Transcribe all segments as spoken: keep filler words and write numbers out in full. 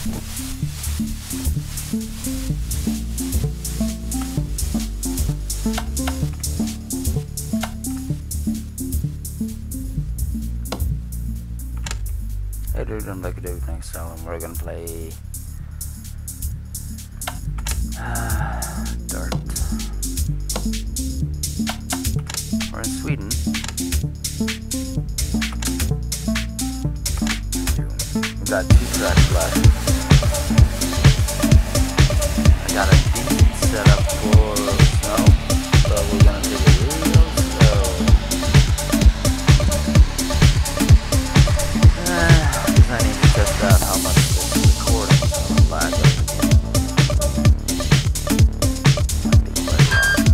Hey dude, I'm back dude next time and we're gonna play uh, Dart. We're in Sweden. We got two tracks left. I got a decent setup for snow, so we're gonna take it real slow. Uh, I need to test out how much this recording is going to lag up again. Might be quite long.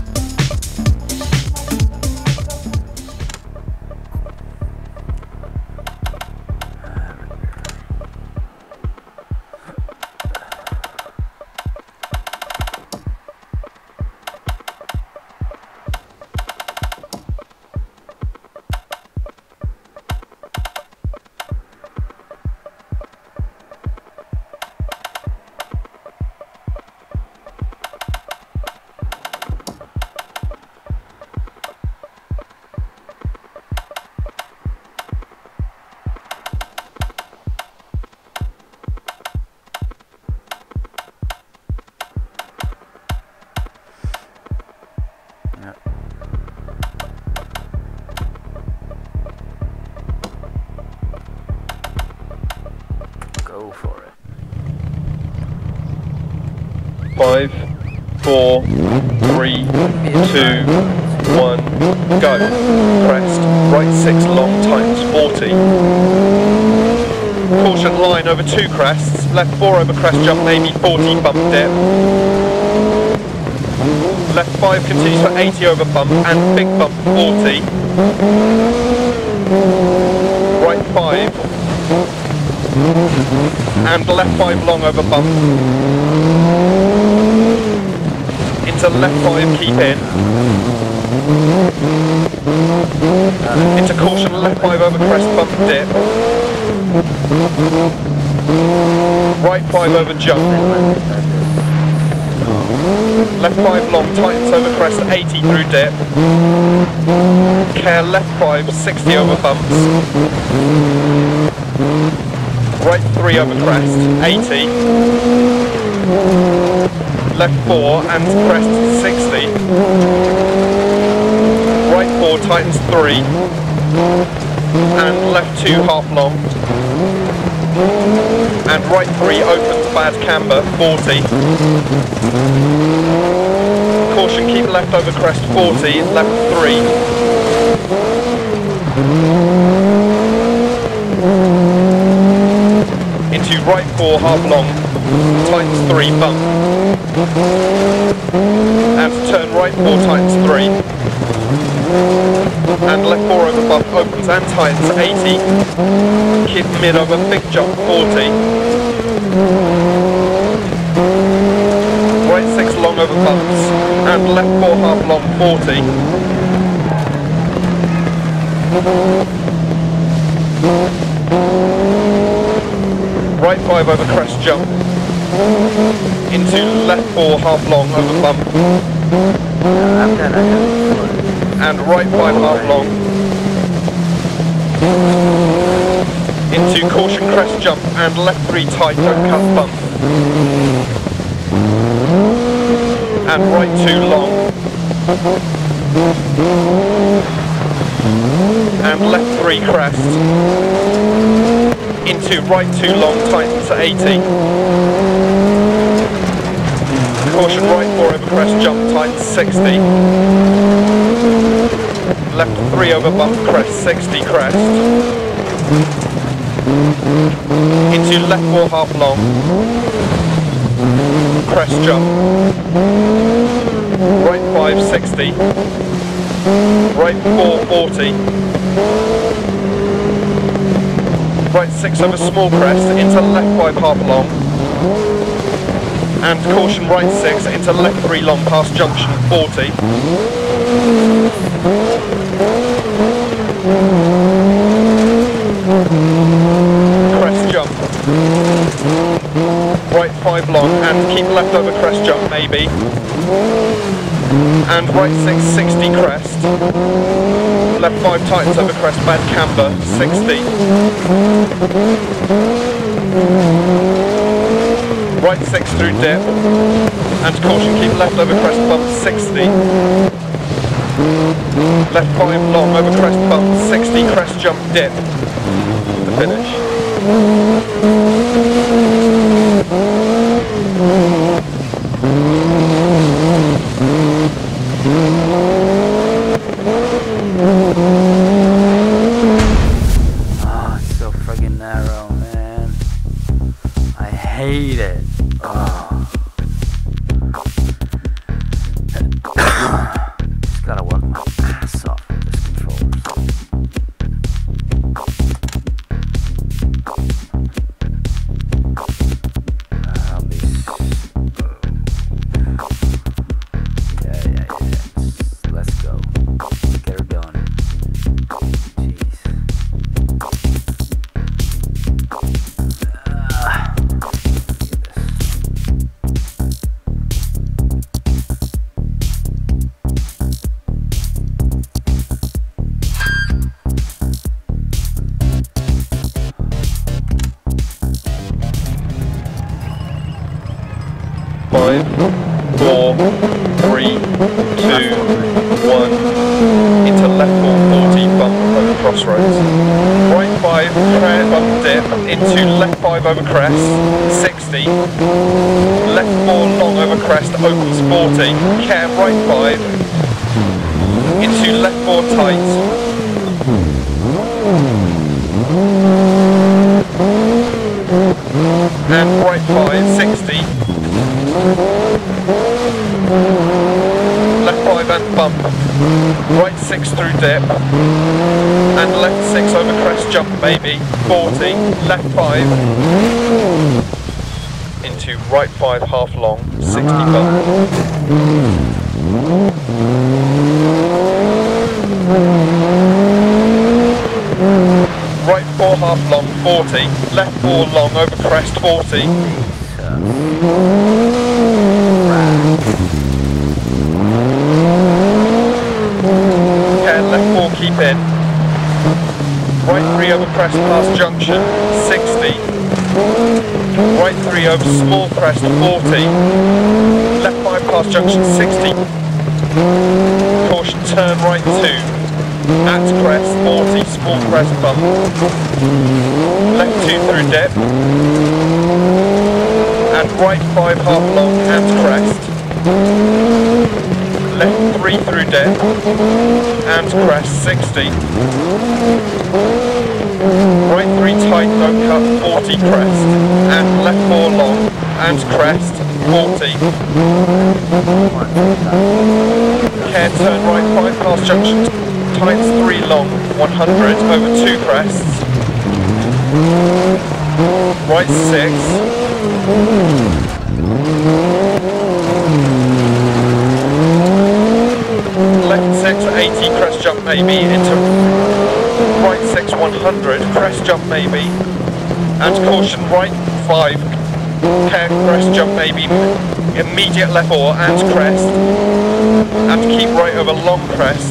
Go for it. Five, four, three, two, one, go. Crest, right six long times forty. Caution line over two crests, left four over crest jump, maybe forty bump dip. Left five continues for eighty over bump and big bump forty. Right five. And left five long over bump. Into left five, keep in. Into caution, left five over crest, bump dip. Right five over jump. Left five long, tightens over crest, eighty through dip. Care left five, sixty over bumps. Right three over crest, eighty. Left four and crest, sixty. Right four tightens three. And left two half long. And right three opens bad camber, forty. Caution, keep left over crest, forty. Left three. Into right four, half long, tightens three, bump. And turn right four, tightens three. And left four over bump, opens and tightens, eighty. Keep mid over big jump, forty. Right six long over bumps. And left four, half long, forty. Right five over crest jump. Into left four, half long over bump. And right five, half long. Into caution crest jump and left three tight, don't cut bump. And right two long. And left three crest. Into right two long, tightens to eighty. Caution right four over crest jump, tightens sixty. Left three over bump crest, sixty crest. Into left four half long. Crest jump. Right five, sixty. Right four, forty. Right six over small crest, into left five half long. And caution right six, into left three long past junction, forty. Crest jump. right five long, and keep left over crest jump maybe, and right six sixty crest, left five tightens over crest, bad camber sixty, right six through dip, and caution, keep left over crest bump sixty, left five long over crest bump sixty, crest jump dip to finish. Oh, it's so friggin' narrow, man. I hate it. Oh. Just gotta work my ass off with this controller. I'll be yeah, yeah, yeah. Let's go. Get her done. Jeez. Ah. Five, four, three, two, one. Into left four forty, bump over crossroads. Right five, crest bump dip, into left five over crest, sixty. Left four long over crest, opens forty. Care right five. Into left four tight. And right five, sixty. Left five and bump, right six through dip, and left six over crest jump maybe, forty, left five, into right five half long, sixty bump. Right four half long, forty, left four long over crest, forty. Okay, left four keep in. Right three over crest past junction, sixty. Right three over small crest, forty. Left five past junction, sixty. Caution, turn right two. At crest, forty, small crest bump. Left two through dip. And right five half long and crest. Left three through dip and crest, sixty. Right three tight, don't cut, forty crest. And left four long and crest, forty. Care turn right five past junction, tights three long, one hundred over two crests. Right six. Left six, eighty, crest jump maybe, into right six, one hundred, crest jump maybe, and caution right five, care crest jump maybe, immediate left four and crest, and keep right over long crest,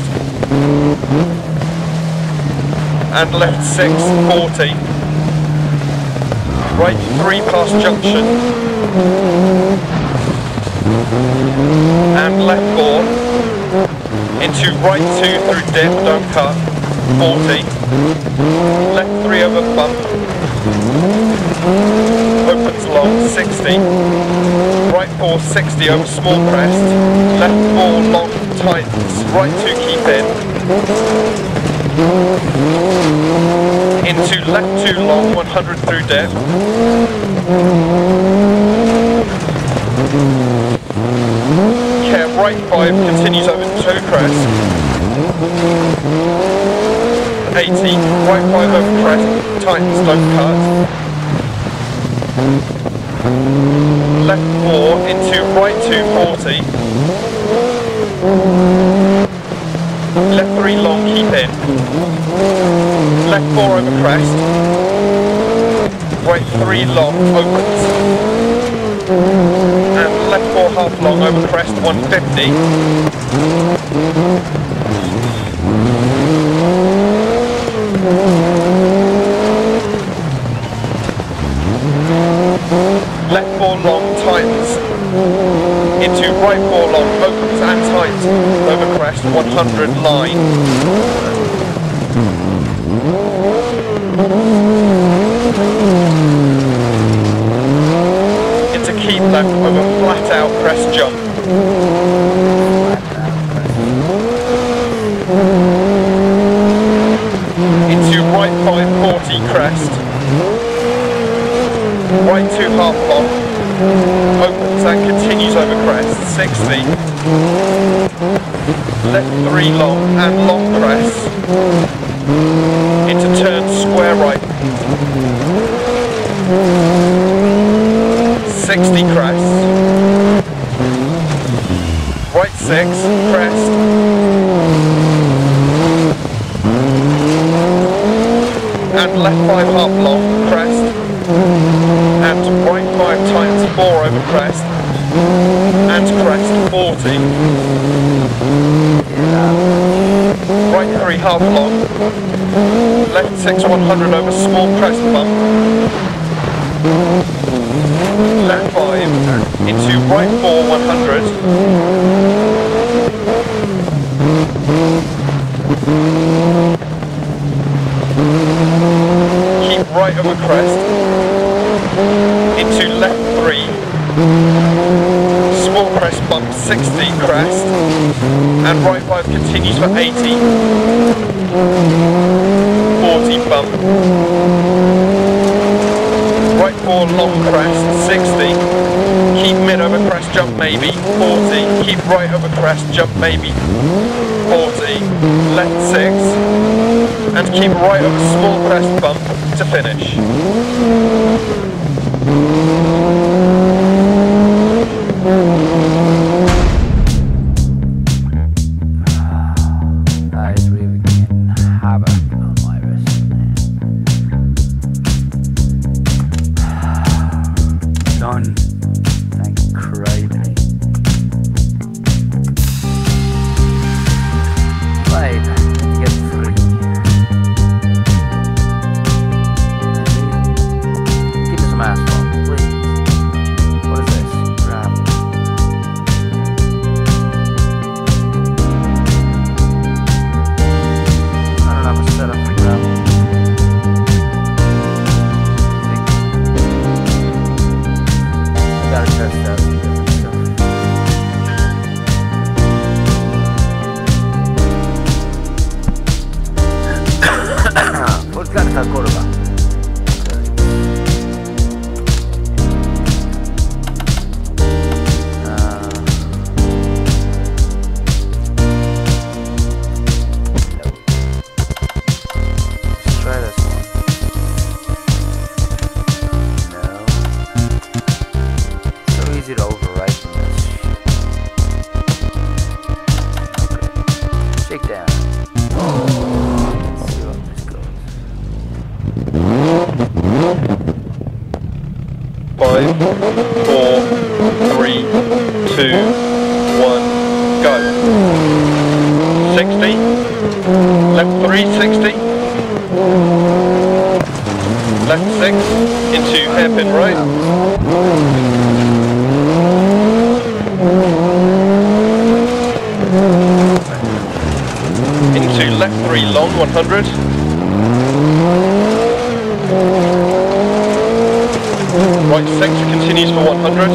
and left six, forty, right three past junction, and left four, into right two through dip, don't cut, forty, left three over bump, opens long, sixty, right four, sixty over small crest, left four long, tightens, right two keep in, into left two long, one hundred through dip, care right five continues over two crest, eighty, right five over crest, tightens, don't cut, left four into right two, forty, left three long, keep in, left four over crest, right three long, opens. And left four half long over crest, one fifty. Left four long, tightens. Into right four long, opens and tightens. Over crest, one hundred line. Into keep left over flat out crest jump. Into right five forty crest. Right two half long. Opens and continues over crest, sixty. Left three long and long crest. Into turn square right. sixty crest. Right six, crest. And left five half long, crest. And right five times four over crest. And crest forty. Right three half long. Left six one hundred over small crest bump. Left five into right four one hundred. Keep right over crest. Into left three. Small crest bump sixty crest. And right five continues for eighty. forty bump. Right four long crest, sixty. Keep mid over crest, jump maybe, forty. Keep right over crest, jump maybe, forty. Left six. And keep right over small crest bump to finish. That is really getting havoc on my wrist, man. Done. Thank crazy. Right, let's get three. Maybe. Give me some asphalt, please. What is this? Gravel. I don't have a setup for gravel. I gotta test out some different stuff. Podcast al Córdoba. To overwrite this shit. Okay. Shake down. Let's see how this goes. Five, four, three, two, one, go. sixty. Left three, sixty. Left six into hairpin right. Into left three long, one hundred. Right six continues for one hundred.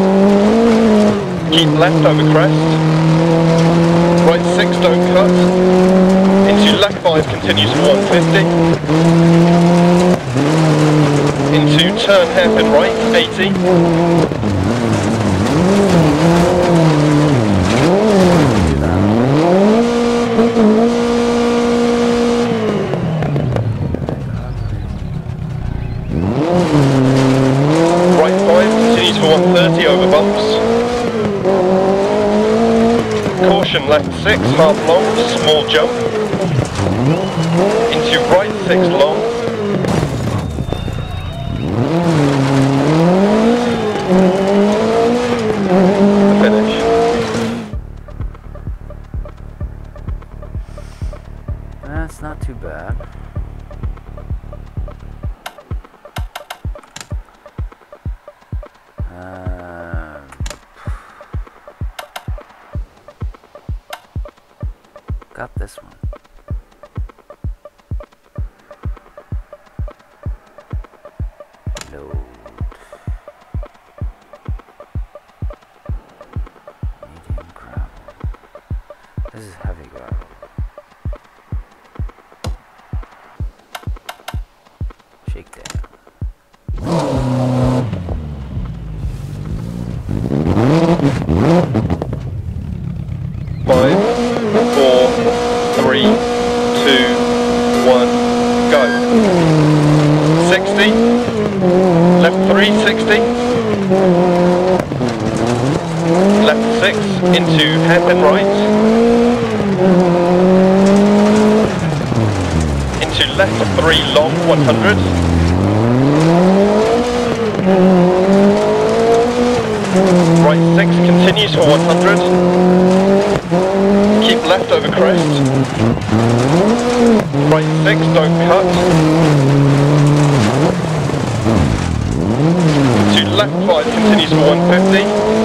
Keep left over crest. Right six don't cut. Into left five continues for one fifty. Into turn hairpin right, eighty. Right five continues for one thirty over bumps. Caution left six, half long, small jump. Into right six long. Um, got this one. Load. Medium gravel. This is heavy gravel. Shakedown. Five, four, three, two, one, go. sixty, left three, sixty, left six, into hairpin right, into left three long, one hundred, right six continues for one hundred, keep left over crest, right six, don't cut, to left five continues for one fifty,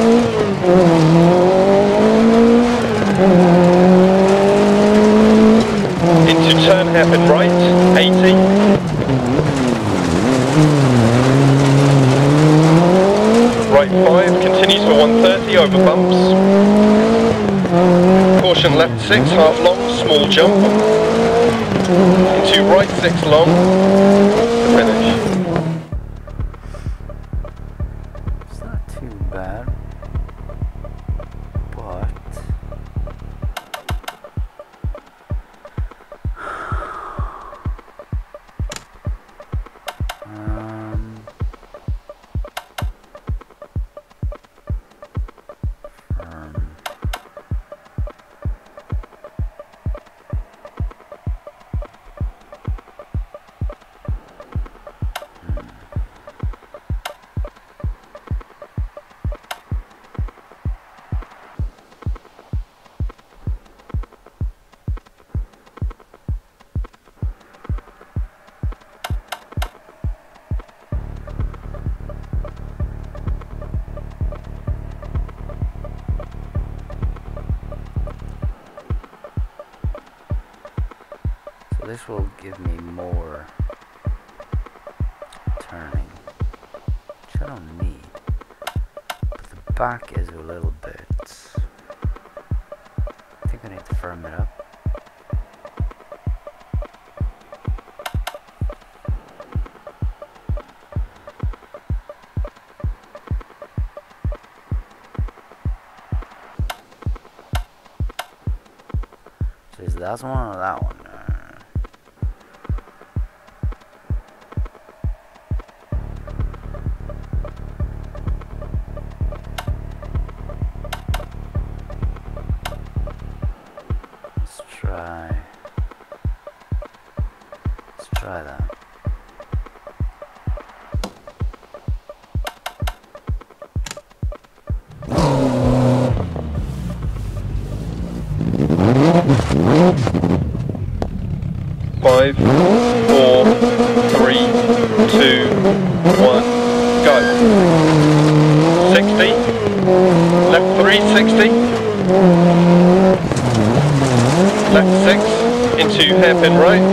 into turn hairpin right, eighty, right five continues for one thirty over bumps, caution left six half long, small jump, into right six long, finish. It's not too bad, but um, firm. So this will give me more turning, which I don't need, but the back is a little bit, I think I need to firm it up. So is that one or that one? Uh, let's try. Let's try that. Five, four, three, two, one, go. sixty, left three, sixty, left six, into hairpin right,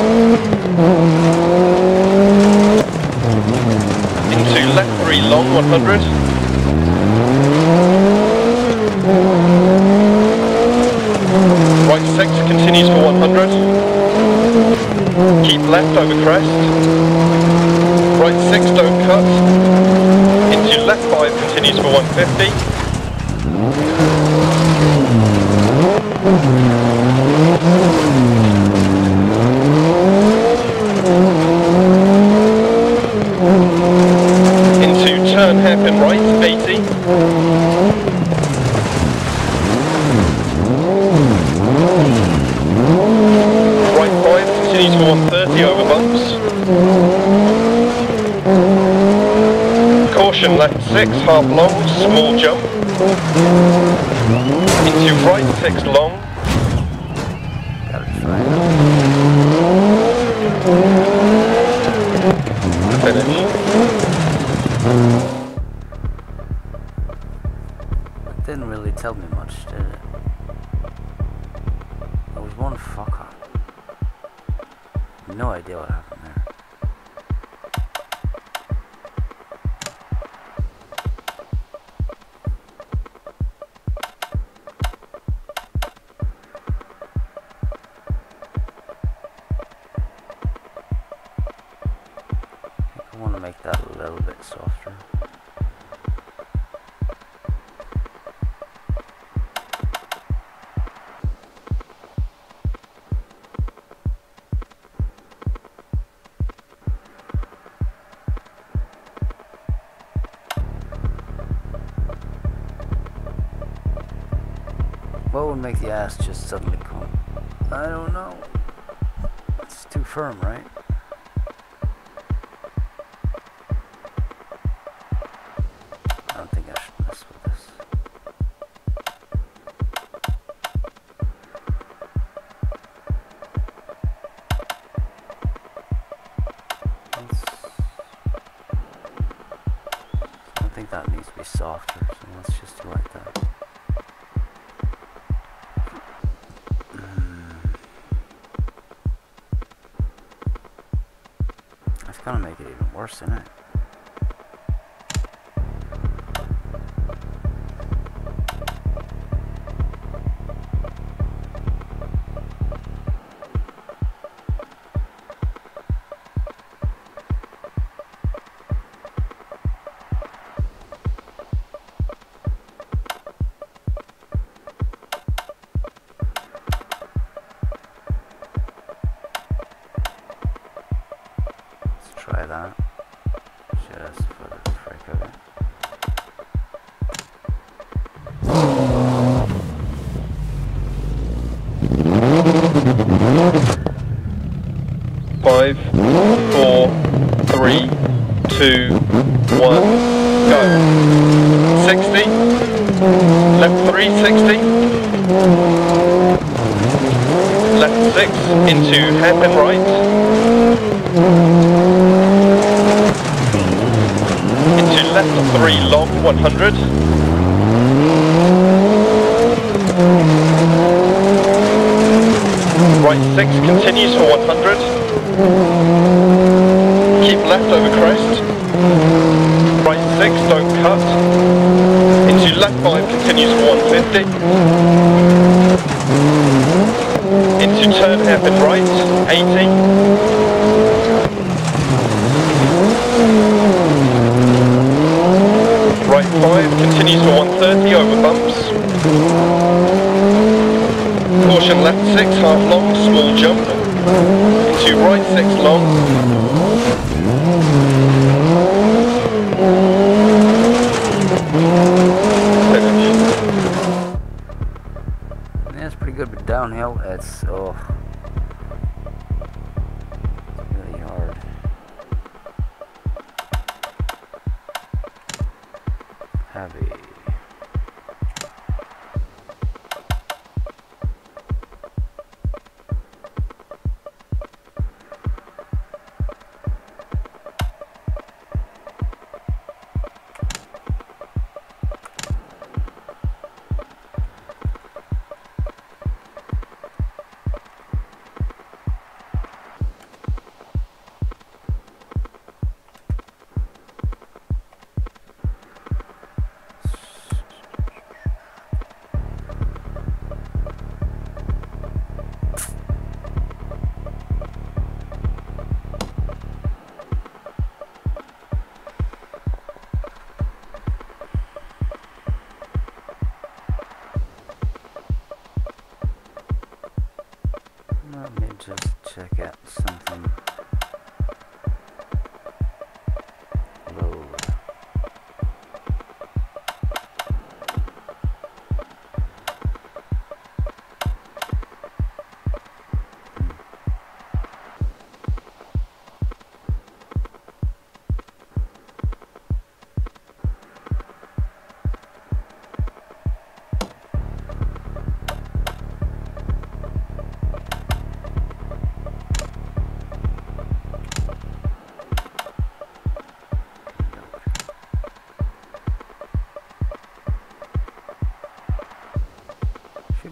into left three long, one hundred, right six continues for one hundred, keep left over crest, right six don't cut, into left five continues for one fifty, into turn hairpin right, eighty, right five continues for one thirty over bumps, caution left six half long, small jump, into right six long, Gotta try it. finish. tell me much, did it? There was one fucker. No idea what happened there. I want to make that a little bit softer. What would make the ass just suddenly come? I don't know. It's too firm, right? I don't think I should mess with this. Let's, I don't think that needs to be softer, so let's just do like that. That's gonna make it even worse, isn't it? Try that, just for the frick of it. Five, four, three, two, one, go. sixty, left three, sixty, left six, into hairpin right. Into left three long, one hundred. Right six continues for one hundred. Keep left over crest. Right six, don't cut. Into left five continues for one fifty. Into turn hairpin right, eighty. Right five continues for one thirty over bumps. Caution left six, half long, small jump. Into right six long. Finish. Yeah, it's pretty good, but downhill, it's oh, it's really hard. Heavy. Let me just check out something. Load.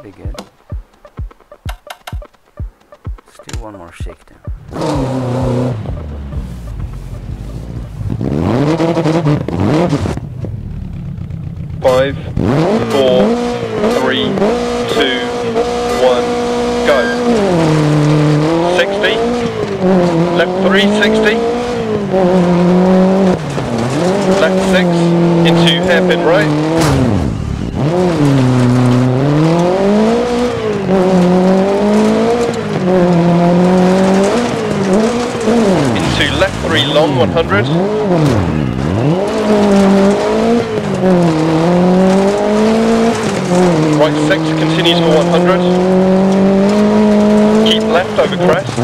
be good. Let's do one more shakedown. Five, four, three, two, one, go. Sixty. Left three, sixty. Left six into hairpin right. Into left three long, one hundred. Right six continues for one hundred. Keep left over crest.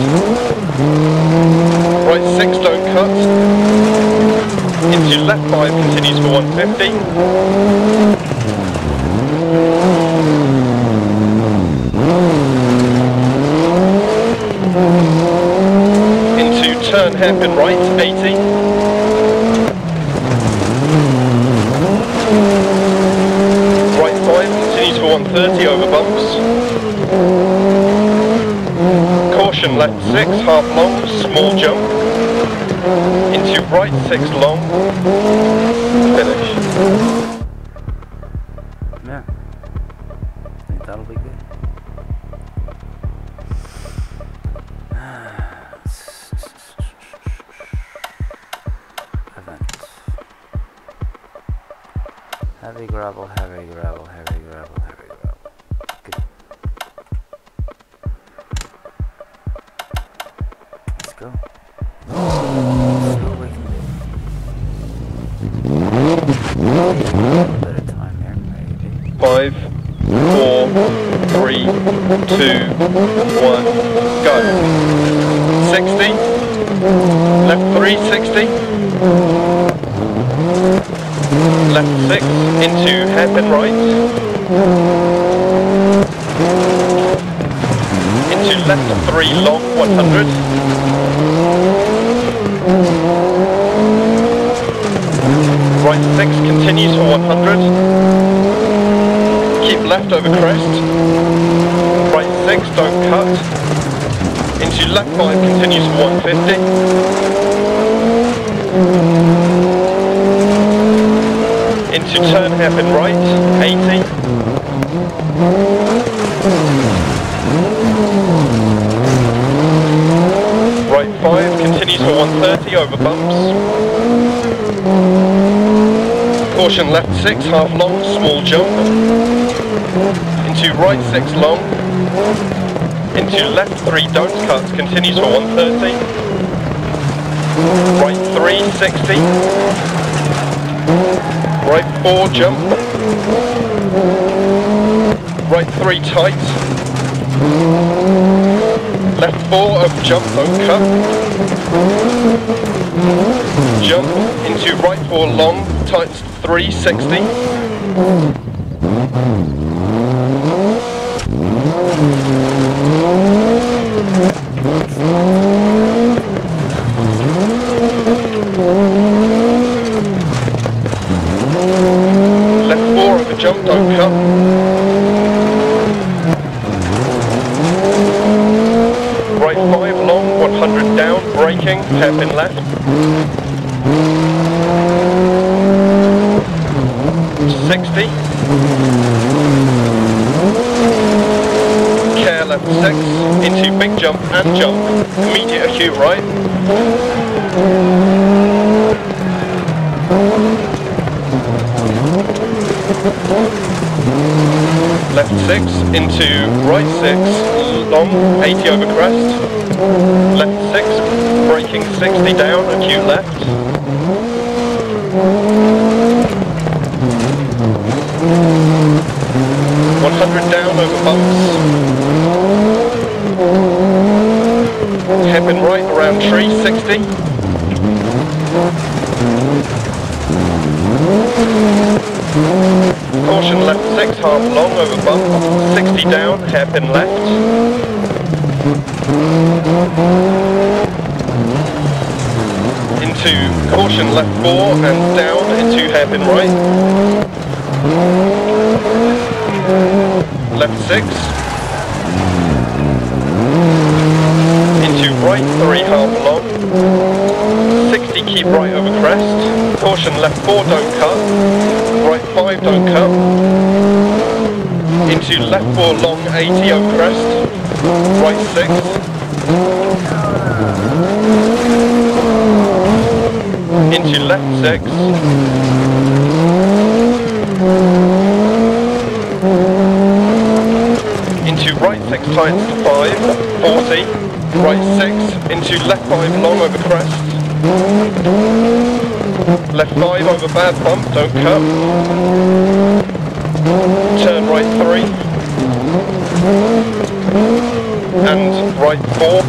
Right six, don't cut. Into left five continues for one fifty. Into turn hairpin right, eighty. Right five continues for one thirty over bumps. Caution left six, half long, small jump. Into right six long, finish. Yeah, I think that'll be good. Events. Heavy gravel, heavy gravel, heavy gravel, heavy gravel. Good. Let's go. Five, four, three, two, one, go. Sixty. Left three, sixty. Left six into hairpin right. Into left three long, one hundred. Right six continues for one hundred. Keep left over crest. Right six, don't cut. Into left five continues for one fifty. Into turn hairpin right, eighty. Right five continues for one thirty over bumps. Caution left six, half long, small jump. Into right six long. Into left three, don't cut, continues for one thirty. Right three, sixty. Right four, jump. Right three, tight. Left four, over jump, don't cut. Jump into right four long, tight three, sixty. Left four over jump, don't cut. Right five long, one hundred down, braking, hairpin left. sixty. Care left six, into big jump and jump, immediate acute right. Left six, into right six, long, eighty over crest. Left six, braking sixty down, acute left. one hundred down over bumps. Hairpin right around tree, sixty. Caution left six, half long over bump, sixty down, hairpin left. Into caution left four and down into hairpin right. Left six, into right three half long, sixty keep right over crest, caution left four don't cut, right five don't cut, into left four long eighty over crest, right six, into left six, into right six times to five, forty, right six, into left five long over crest, left five over bad bump, don't cut, turn right three, and right four,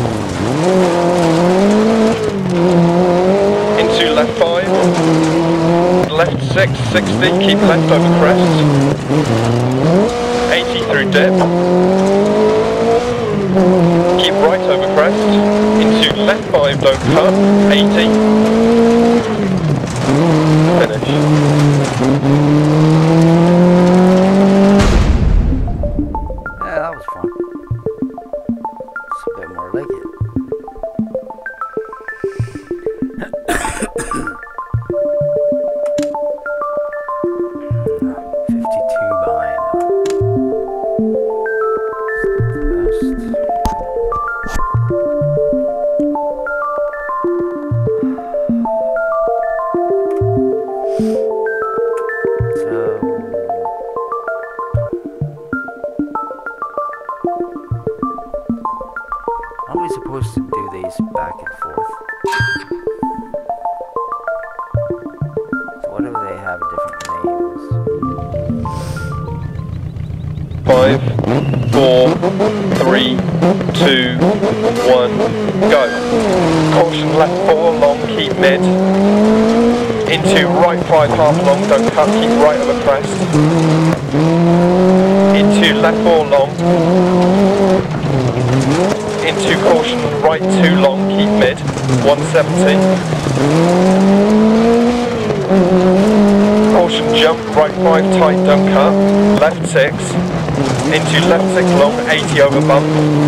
into left five, left six, sixty, keep left over crest, eighty through dip, keep right over crest, into left five, don't cut, eighty, finish. Yeah, that was fun. It's a bit more like it. fifty-two behind. Best. So are we supposed to do these back and forth? So whatever they have different names. Five, four, three, two, one, go. Caution left four long, keep mid. Into right five half long, don't cut, keep right over crest. Into left four long. Into caution right two long, keep mid. one seventy. Caution jump, right five tight, don't cut. Left six. Into left six long, eighty over bump.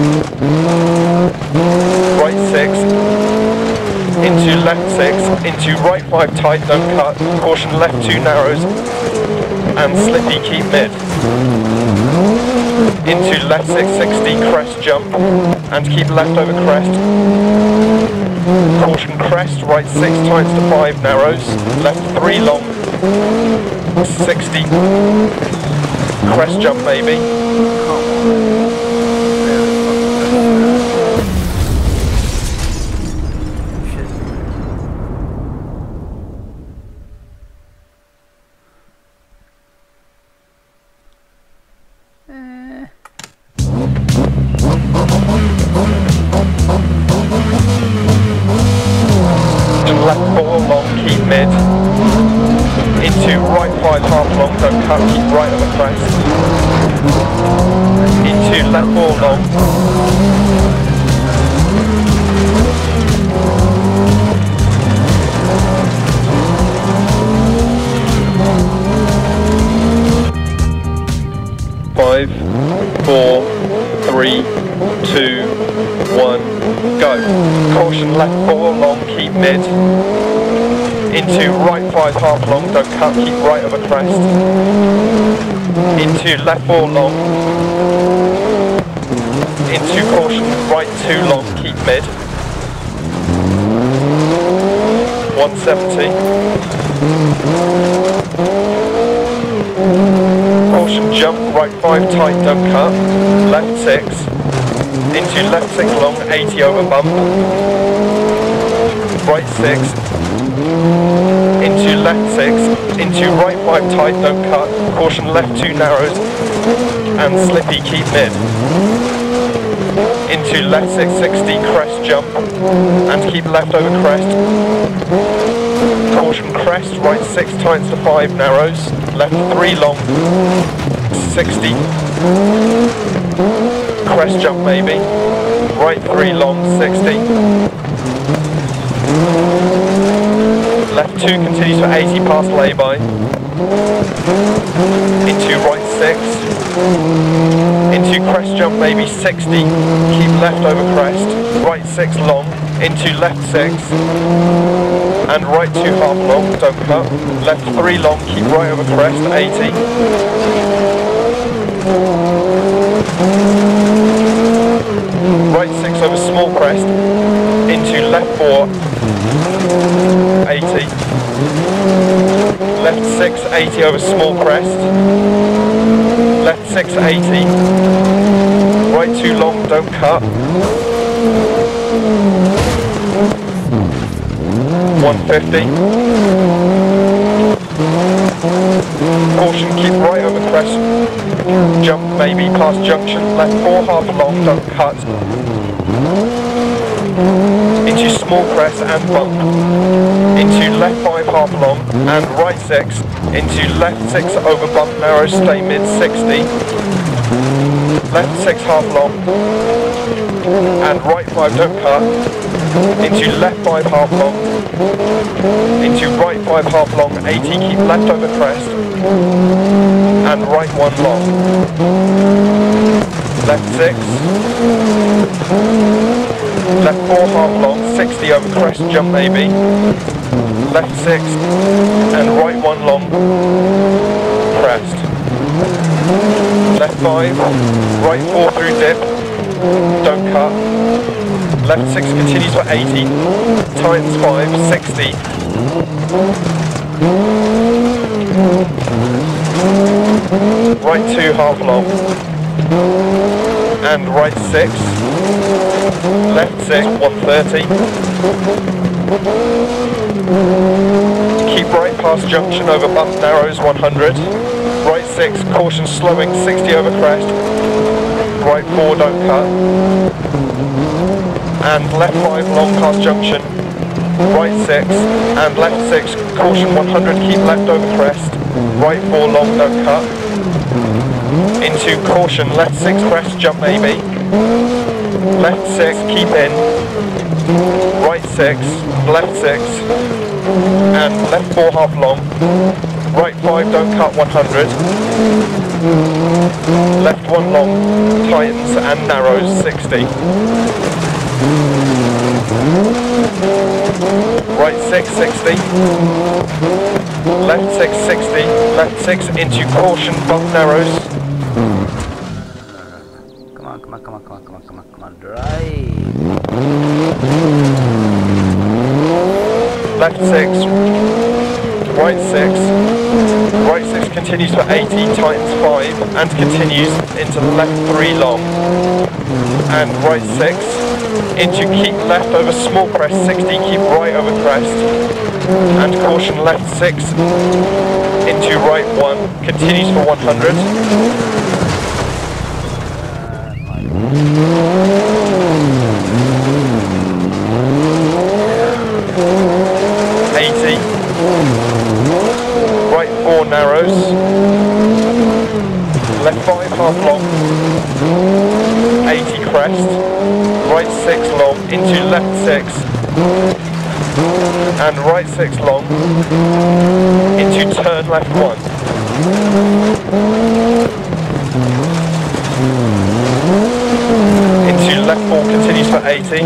Right six. Into left six, into right five tight, don't cut, caution left two narrows, and slippy keep mid. Into left six sixty, crest jump, and keep left over crest. Caution crest, right six times to five narrows, left three long, sixty, crest jump maybe. Left four long, keep mid. Into right five half long, don't cut, keep right over crest. Into left four long. Five, four, three, two, one, go. Caution left four long, keep mid. Into right five half long, don't cut, keep right over crest. Into left four long. Into caution right two long, keep mid. one seventy. Caution jump, right five tight, don't cut. Left six. Into left six long, eighty over bump. Right six. Into left six. Into right five tight, don't cut. Caution left two narrows. And slippy, keep mid. Into left six sixty, crest jump. And keep left over crest. Caution crest, right six times to five narrows. Left three long. sixty. Crest jump maybe. Right three long, sixty. Left two continues for eighty past lay-by. Into right six, into crest jump maybe sixty, keep left over crest, right six long, into left six, and right two half long, don't cut, left three long, keep right over crest, eighty, right six over small crest, into left four, eighty, left six, eighty over small crest, left six, eighty, right two long, don't cut, one fifty, caution, keep right over crest, jump maybe past junction, left four half long, don't cut, into small crest and bump, into left five half long and right six, into left six over bump narrow, stay mid sixty, left six half long and right five don't cut, into left five half long, into right five half long, eighty, keep left over crest and right one long, left six, left four half long, sixty over crest jump maybe, left six and right one long, crest, left five, right four through dip, don't cut, left six continues for eighty, tightens five, sixty, right two half long, and right six, left six, one thirty, keep right past junction over bump narrows, one hundred, right six, caution slowing, sixty over crest, right four, don't cut, and left five, long past junction, right six, and left six, caution one hundred, keep left over crest, right four, long, don't cut, into caution, left six, crest, jump maybe, left six, keep in, right six, left six, and left four half long, right five, don't cut, one hundred, left one long, tightens and narrows, sixty, right six, sixty, left six, sixty, left six into caution, bump narrows, Come on, come on, come on, come on, come on, come on, come on, drive. left six, right six, right six continues for eighty, tightens five, and continues into left three long, and right six, into keep left over small crest, sixty, keep right over crest, and caution left six, into right one, continues for one hundred, eighty, right four narrows, left five half long, eighty crest, right six long, into left six, and right six long, into turn left one, into left four continues for eighty,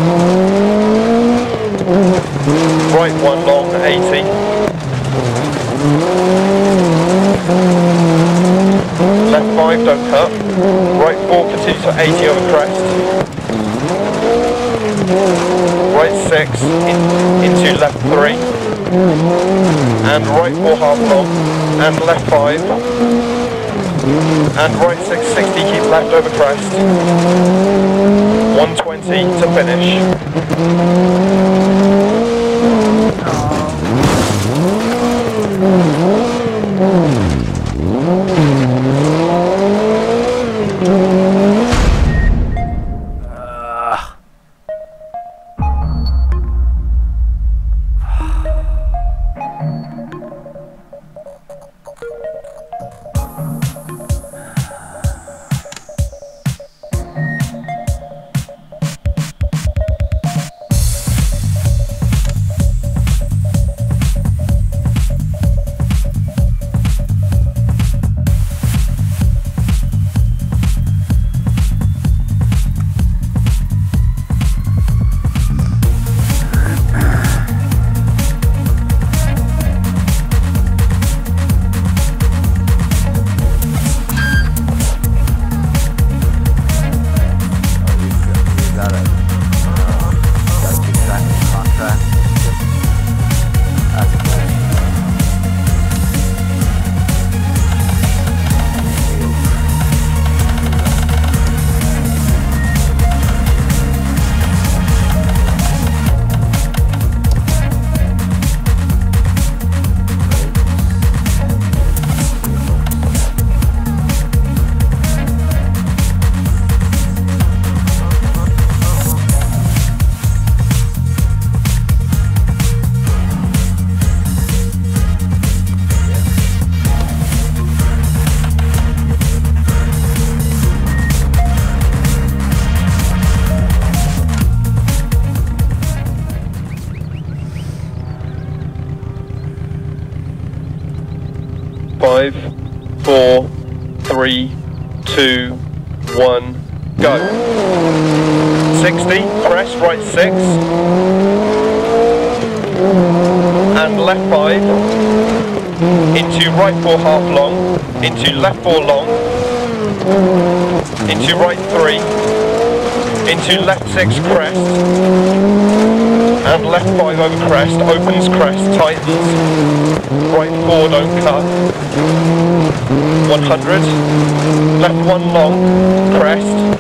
right one long, eighty, left five don't cut, right four continues for eighty over crest, right six in, into left three, and right four half long, and left five, and right six, sixty, keep left over crest, one twenty to finish. Five, four, three, two, one, go. sixty, crest, right six, and left five, into right four half long, into left four long, into right three, into left six crest, and left five over crest, opens crest, tightens, right four don't cut, one hundred, left one long, crest,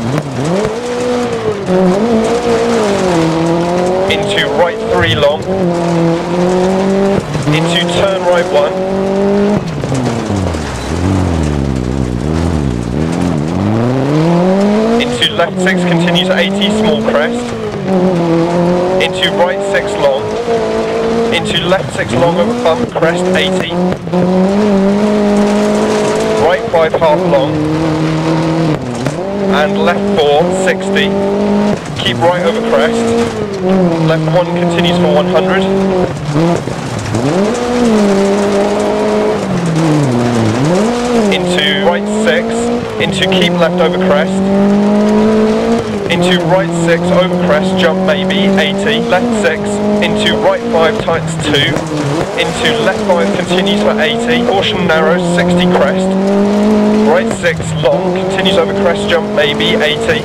into right three long, into turn right one, into left six continues eighty, small crest, into right six long, into left six long over bump, crest eighty, right five half long, and left four sixty, keep right over crest, left one continues for one hundred, into right six, into keep left over crest, into right six over crest, jump maybe, eighty, left six, into right five tightens two, into left five continues for eighty, caution narrows, sixty crest, right six long, continues over crest, jump maybe, eighty,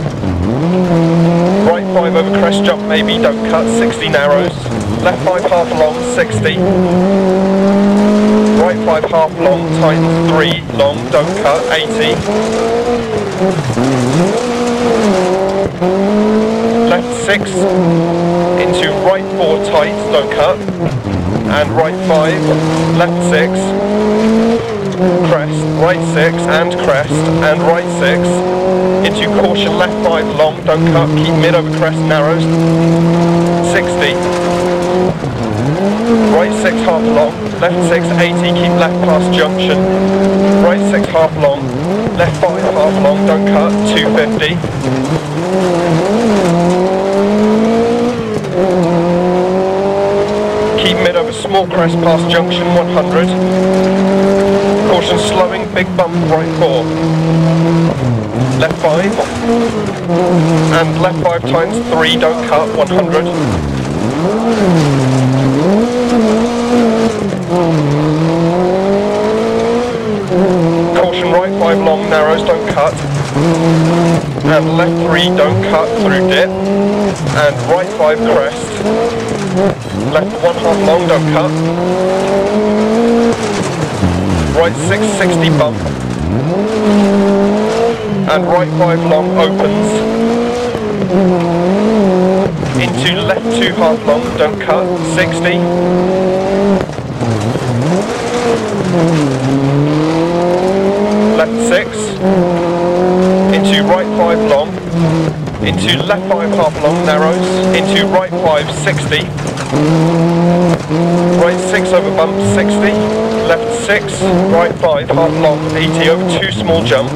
right five over crest, jump maybe, don't cut, sixty narrows, left five half long, sixty, right five half long, tightens three, long, don't cut, eighty, left six, into right four tight, don't cut, and right five, left six, crest, right six, and crest, and right six, into caution, left five long, don't cut, keep mid over crest, narrows, sixty, right six half long, left six eighty, keep left past junction, right six half long, left five half long, don't cut, two fifty, keep mid over small crest past junction, one hundred, caution slowing, big bump, right four, left five, and left five times three, don't cut, one hundred, caution right five long, narrows, don't cut, and left three, don't cut, through dip, and right five crest, left one half long, don't cut, right six sixty bump, and right five long opens, into left two half long, don't cut, sixty, left six, into right five long, into left five half long, narrows, into right five, sixty, right six over bump, sixty, left six, right five half long, eighty over two small jumps,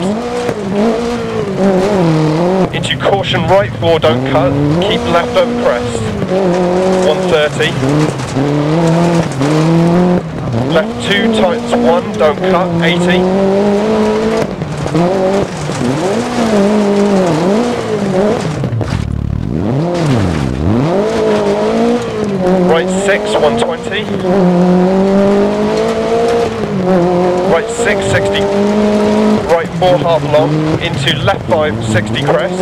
into caution right four, don't cut, keep left over crest, one thirty, left two tightens one, don't cut, eighty, right six, one twenty, right six, sixty, right four half long, into left five, sixty crest,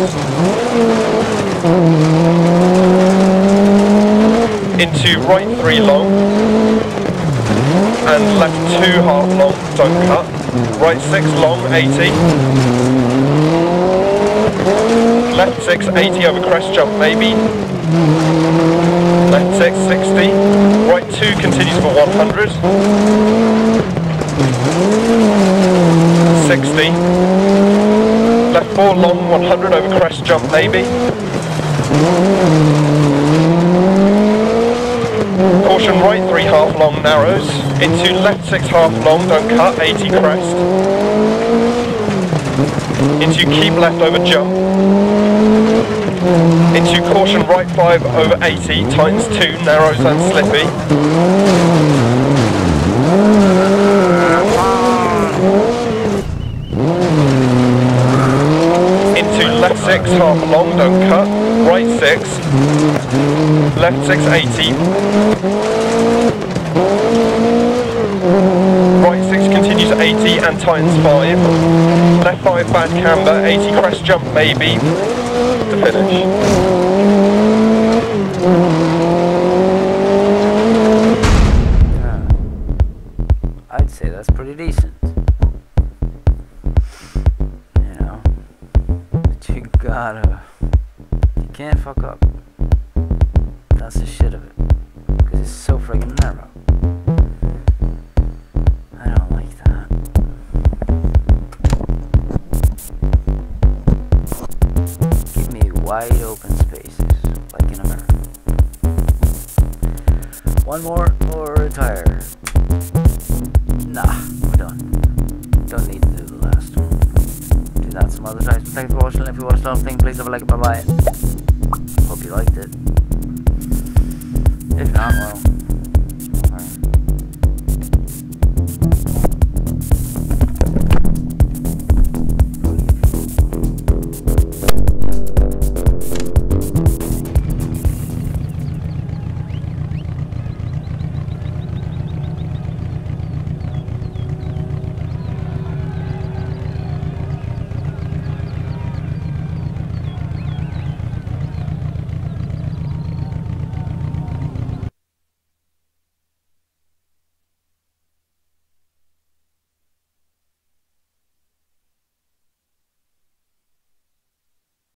into right three long, and left two half long, don't cut, right six long, eighty, left six, eighty over crest, jump maybe, left six, sixty, right two continues for one hundred, sixty, left four long, one hundred over crest, jump maybe, caution right three half long, narrows, into left six half long, don't cut, eighty crest, into keep left over jump, into caution right five over eighty, tightens two, narrows and slippy, six half along, don't cut. Right six. Left six eighty. Right six continues eighty and tightens five. Left five bad camber, eighty crest jump maybe to finish. Yeah. I'd say that's pretty decent. You know. But you gotta, you can't fuck up. That's the shit of it. Because it's so friggin' narrow. I don't like that. Give me wide open spaces, like in America. One more or retire. Nah, we're done. Don't need to do the last one. Do that some other times. Thanks for watching. If you watched the whole thing, please have a like and bye bye. Hope you liked it. If not, well.